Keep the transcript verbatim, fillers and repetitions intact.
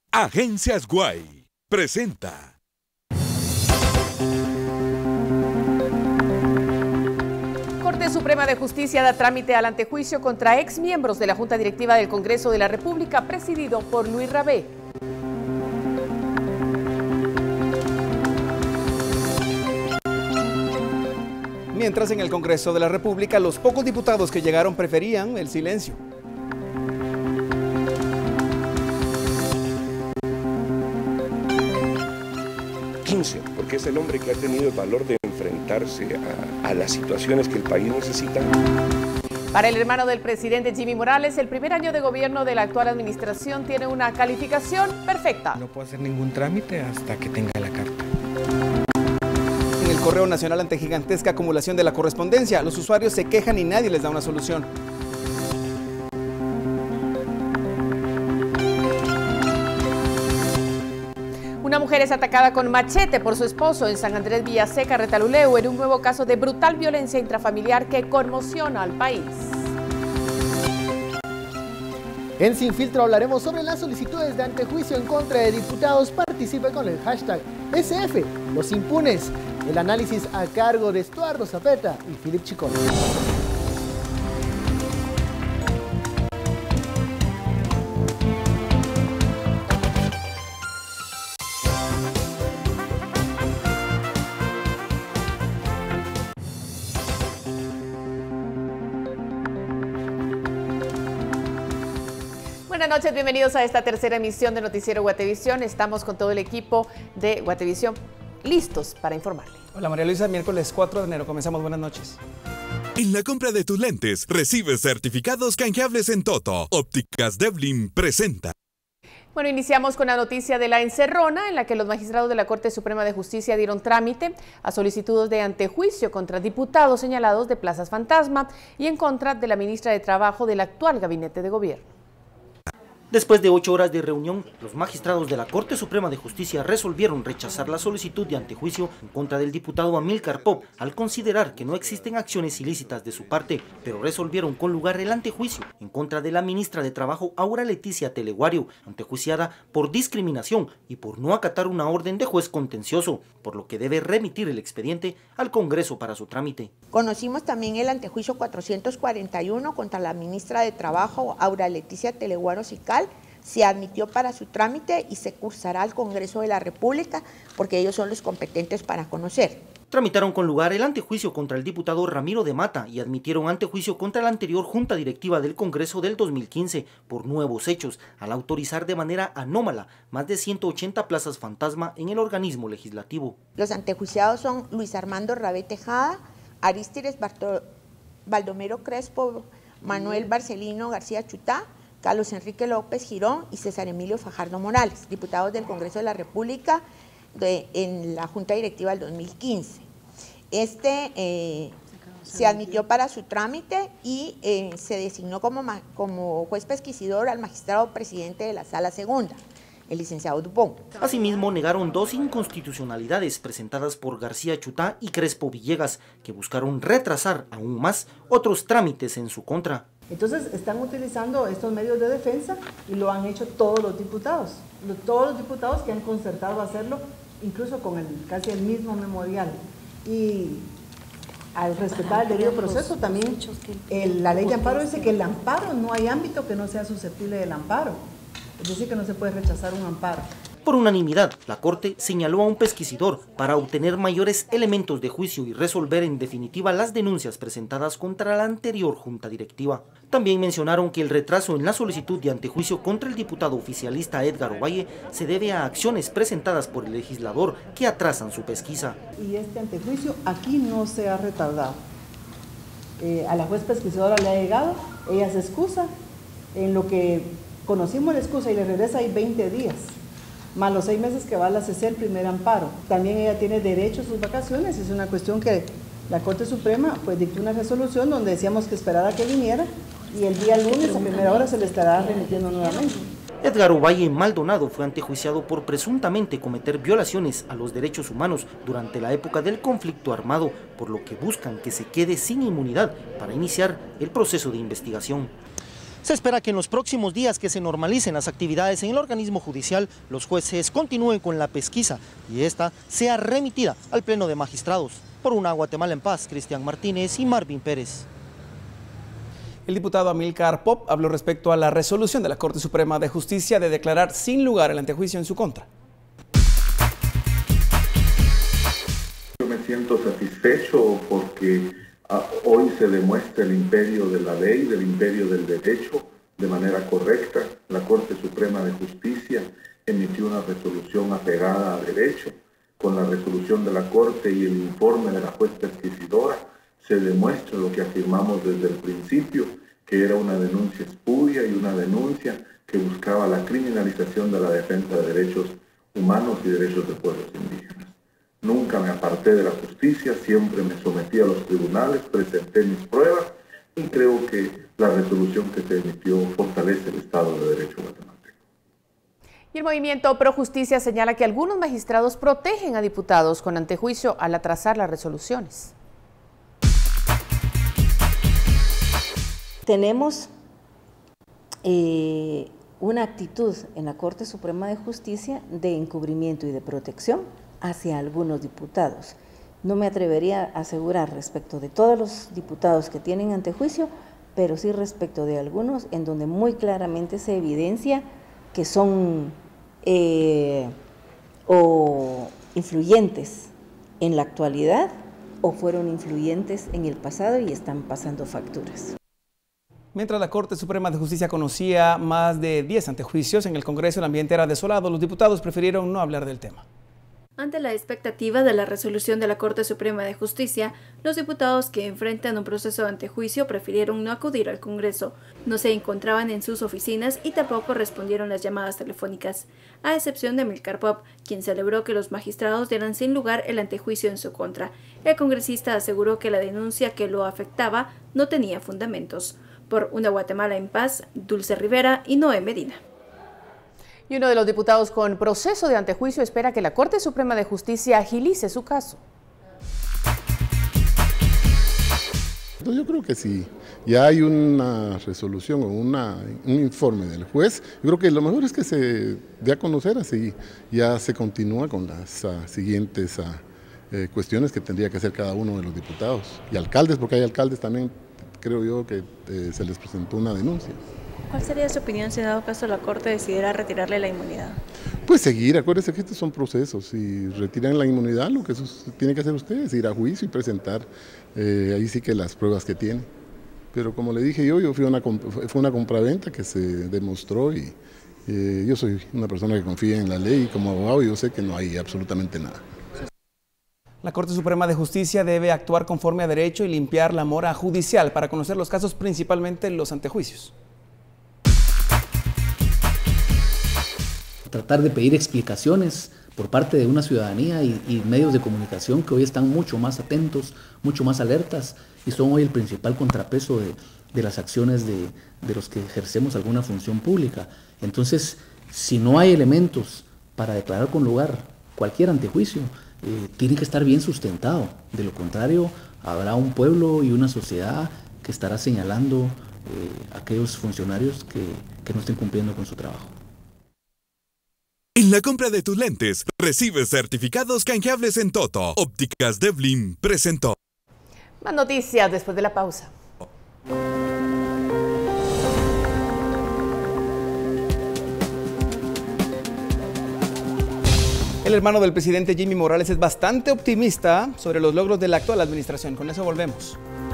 Agencias Guay presenta. Corte Suprema de Justicia da trámite al antejuicio contra exmiembros de la Junta Directiva del Congreso de la República, presidido por Luis Rabé. Mientras en el Congreso de la República los pocos diputados que llegaron preferían el silencio. quince, porque es el hombre que ha tenido el valor de enfrentarse a, a las situaciones que el país necesita. Para el hermano del presidente Jimmy Morales, el primer año de gobierno de la actual administración tiene una calificación perfecta. No puedo hacer ningún trámite hasta que tenga la carta. En el Correo Nacional, ante gigantesca acumulación de la correspondencia, los usuarios se quejan y nadie les da una solución. Una mujer es atacada con machete por su esposo en San Andrés Villaseca, Retaluleu, en un nuevo caso de brutal violencia intrafamiliar que conmociona al país. En Sin Filtro hablaremos sobre las solicitudes de antejuicio en contra de diputados. Participe con el hashtag S F, los impunes. El análisis a cargo de Estuardo Zapeta y Philip Chicón. Buenas noches, bienvenidos a esta tercera emisión de Noticiero Guatevisión. Estamos con todo el equipo de Guatevisión listos para informarle. Hola María Luisa, miércoles cuatro de enero, comenzamos, buenas noches. En la compra de tus lentes, recibes certificados canjeables en Toto. Ópticas Devlin presenta. Bueno, iniciamos con la noticia de la encerrona, en la que los magistrados de la Corte Suprema de Justicia dieron trámite a solicitudes de antejuicio contra diputados señalados de plazas fantasma y en contra de la ministra de Trabajo del actual gabinete de gobierno. Después de ocho horas de reunión, los magistrados de la Corte Suprema de Justicia resolvieron rechazar la solicitud de antejuicio en contra del diputado Amílcar Pop al considerar que no existen acciones ilícitas de su parte, pero resolvieron con lugar el antejuicio en contra de la ministra de Trabajo Aura Leticia Teleguario, antejuiciada por discriminación y por no acatar una orden de juez contencioso, por lo que debe remitir el expediente al Congreso para su trámite. Conocimos también el antejuicio cuatrocientos cuarenta y uno contra la ministra de Trabajo Aura Leticia Teleguario Sical. Se admitió para su trámite y se cursará al Congreso de la República porque ellos son los competentes para conocer. Tramitaron con lugar el antejuicio contra el diputado Ramiro de Mata y admitieron antejuicio contra la anterior Junta Directiva del Congreso del dos mil quince por nuevos hechos, al autorizar de manera anómala más de ciento ochenta plazas fantasma en el organismo legislativo. Los antejuiciados son Luis Armando Rabé Tejada, Arístides Baldomero Crespo, Manuel Barcelino García Chutá, Carlos Enrique López Girón y César Emilio Fajardo Morales, diputados del Congreso de la República de, en la Junta Directiva del dos mil quince. Este eh, se admitió para su trámite y eh, se designó como, como juez pesquisidor al magistrado presidente de la Sala Segunda, el licenciado Dupont. Asimismo, negaron dos inconstitucionalidades presentadas por García Chutá y Crespo Villegas, que buscaron retrasar aún más otros trámites en su contra. Entonces están utilizando estos medios de defensa y lo han hecho todos los diputados, todos los diputados que han concertado hacerlo, incluso con el, casi el mismo memorial. Y al respetar el debido proceso también, el, la ley de amparo dice que el amparo, no hay ámbito que no sea susceptible del amparo, es decir que no se puede rechazar un amparo. Por unanimidad, la Corte señaló a un pesquisidor para obtener mayores elementos de juicio y resolver en definitiva las denuncias presentadas contra la anterior Junta Directiva. También mencionaron que el retraso en la solicitud de antejuicio contra el diputado oficialista Edgar Ovalle se debe a acciones presentadas por el legislador que atrasan su pesquisa. Y este antejuicio aquí no se ha retardado. Eh, a la juez pesquisadora le ha llegado, ella se excusa, en lo que conocimos la excusa y le regresa ahí veinte días. Más los seis meses que va a la C C el primer amparo. También ella tiene derecho a sus vacaciones, es una cuestión que la Corte Suprema pues dictó una resolución donde decíamos que esperara que viniera y el día lunes a primera hora se le estará remitiendo nuevamente. Edgar Ovalle Maldonado fue antejuiciado por presuntamente cometer violaciones a los derechos humanos durante la época del conflicto armado, por lo que buscan que se quede sin inmunidad para iniciar el proceso de investigación. Se espera que en los próximos días que se normalicen las actividades en el organismo judicial, los jueces continúen con la pesquisa y esta sea remitida al Pleno de Magistrados. Por una Guatemala en paz, Cristian Martínez y Marvin Pérez. El diputado Amílcar Pop habló respecto a la resolución de la Corte Suprema de Justicia de declarar sin lugar el antejuicio en su contra. Yo me siento satisfecho porque ah, hoy se demuestra el imperio de la ley, del imperio del derecho, de manera correcta. La Corte Suprema de Justicia emitió una resolución apegada a derecho. Con la resolución de la Corte y el informe de la juez pesquisidora, se demuestra lo que afirmamos desde el principio, que era una denuncia espuria y una denuncia que buscaba la criminalización de la defensa de derechos humanos y derechos de pueblos indígenas. Nunca me aparté de la justicia, siempre me sometí a los tribunales, presenté mis pruebas y creo que la resolución que se emitió fortalece el Estado de Derecho guatemalteco. Y el movimiento Pro Justicia señala que algunos magistrados protegen a diputados con antejuicio al atrasar las resoluciones. Tenemos eh, una actitud en la Corte Suprema de Justicia de encubrimiento y de protección hacia algunos diputados. No me atrevería a asegurar respecto de todos los diputados que tienen antejuicio, pero sí respecto de algunos en donde muy claramente se evidencia que son eh, o influyentes en la actualidad o fueron influyentes en el pasado y están pasando facturas. Mientras la Corte Suprema de Justicia conocía más de diez antejuicios, en el Congreso el ambiente era desolado. Los diputados prefirieron no hablar del tema. Ante la expectativa de la resolución de la Corte Suprema de Justicia, los diputados que enfrentan un proceso de antejuicio prefirieron no acudir al Congreso. No se encontraban en sus oficinas y tampoco respondieron las llamadas telefónicas, a excepción de Amílcar Pop, quien celebró que los magistrados dieran sin lugar el antejuicio en su contra. El congresista aseguró que la denuncia que lo afectaba no tenía fundamentos. Por una Guatemala en paz, Dulce Rivera y Noé Medina. Y uno de los diputados con proceso de antejuicio espera que la Corte Suprema de Justicia agilice su caso. Yo creo que sí, ya hay una resolución o una, un informe del juez. Yo creo que lo mejor es que se dé a conocer, así ya se continúa con las uh, siguientes uh, eh, cuestiones que tendría que hacer cada uno de los diputados y alcaldes, porque hay alcaldes también, creo yo, que eh, se les presentó una denuncia. ¿Cuál sería su opinión si en dado caso la Corte decidiera retirarle la inmunidad? Pues seguir, acuérdense que estos son procesos. Si retiran la inmunidad, lo que tienen que hacer ustedes es ir a juicio y presentar eh, ahí sí que las pruebas que tienen. Pero como le dije yo, yo fui una, fue una compraventa que se demostró y eh, yo soy una persona que confía en la ley y como abogado yo sé que no hay absolutamente nada. La Corte Suprema de Justicia debe actuar conforme a derecho y limpiar la mora judicial para conocer los casos, principalmente los antejuicios. Tratar de pedir explicaciones por parte de una ciudadanía y, y medios de comunicación que hoy están mucho más atentos, mucho más alertas y son hoy el principal contrapeso de, de las acciones de, de los que ejercemos alguna función pública. Entonces, si no hay elementos para declarar con lugar cualquier antejuicio, eh, tiene que estar bien sustentado. De lo contrario, habrá un pueblo y una sociedad que estará señalando eh, a aquellos funcionarios que, que no estén cumpliendo con su trabajo. En la compra de tus lentes, recibes certificados canjeables en Toto. Ópticas Devlin presentó. Más noticias después de la pausa. El hermano del presidente Jimmy Morales es bastante optimista sobre los logros de la actual administración. Con eso volvemos.